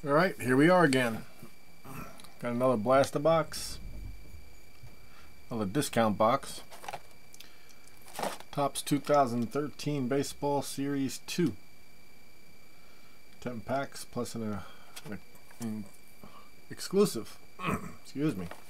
Alright, here we are again. Got another blaster box. Another discount box. Topps 2013 Baseball Series 2. 10 packs plus an exclusive. Excuse me.